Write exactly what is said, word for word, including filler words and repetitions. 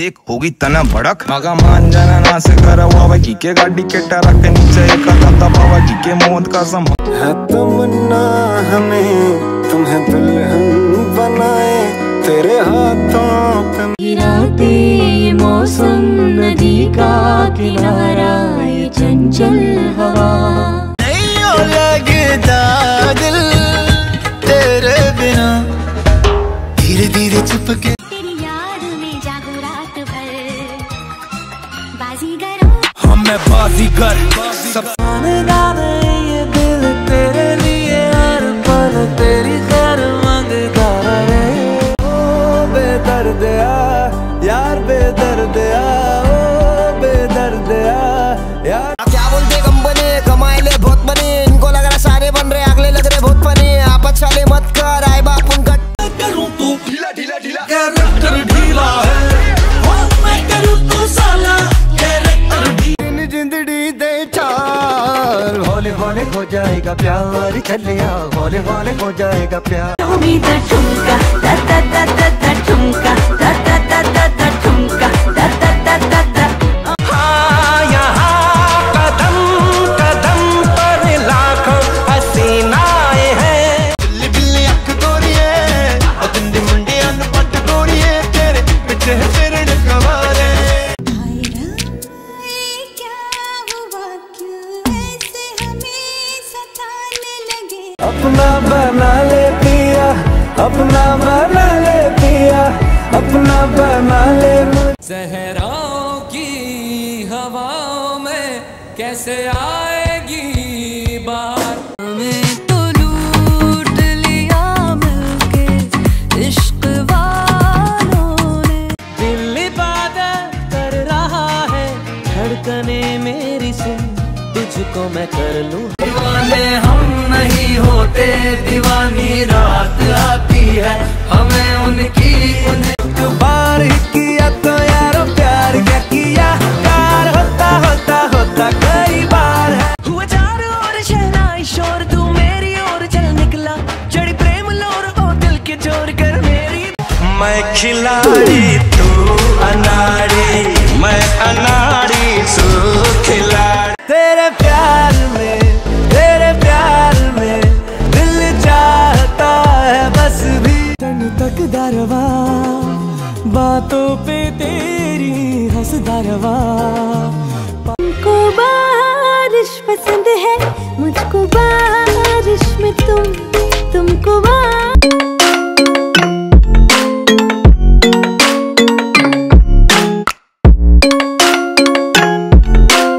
देख होगी तना भड़क मगा मान जाना ना से करवा की के गाड़ी के टरक के नीचे एक दाता बाबा जी के मौत का सम है तमन्ना हमें तुम्हें दुल्हन बनाए तेरे हाथों पे रातें मौसम नदी का किनारा ये चंचल हवा नहीं लगता दिल तेरे बिना धीरे धीरे चुपके तेरी याद में जागो रात भर बाजीगरों हम मैं बाजीगर सब दाने ये दिल तेरे लिए हर पल तेरी खैर मांगता रहे ओ बेदर्दिया यार बेदर्दिया ओ बेदर्दिया यार क्या बोलते कंपनी कमाए ले बहुत बने इनको लग रहा सारे बन रहे अगले लग रहे बहुत फनी आपस वाले मत कर आए बाप उनका करूं तू ढीला ढीला ढीला कैरेक्टर ढीला है हो मैं करूं तू साला कैरेक्टर ढीला जिंदड़ी दे चार हौले हौले हो जाएगा प्यार चलिया हौले हौले हो जाएगा प्यार उम्मीद ठुमका दा दा दा दा दा ठुमका दा दा दा दा दा ठुमका दा दा दा दा दा हाँ यहाँ कदम कदम पर लाखों हसीनाएं हैं बिल्ली बिल्ली अख गोरिए और दिंदी मुंडी अनपट गोरिए तेरे पीछे फिरन कवारे अपना बना ले पिया अपना बना ले पिया अपना बना ले सहराओं की हवाओं में कैसे आएगी बात हमें तो लूट लिया मिलके इश्क वालों ने दिल इबादत कर रहा है धड़कने मेरी सुन तुझको मैं कर लूं दीवाने हम नहीं होते दीवानी रात आती है हमें उनकी उन्हें बार किया तो यारो प्यार क्या किया प्यार होता होता होता कई बार है हुआ चारों ओर शहनाई शोर तू मेरी ओर चल निकला चढ़ी प्रेम लोर ओ दिल के चोर कर मेरी मैं खिलाड़ी तू अनाड़ी मैं अनाड़ी तू खिलाड़ी तेरे प्यार में तेरे प्यार में दिल चाहता है बस भी तन तक दरवा बातों पे तेरी हंस दरवा तुमको बारिश पसंद है मुझको बारिश में तुम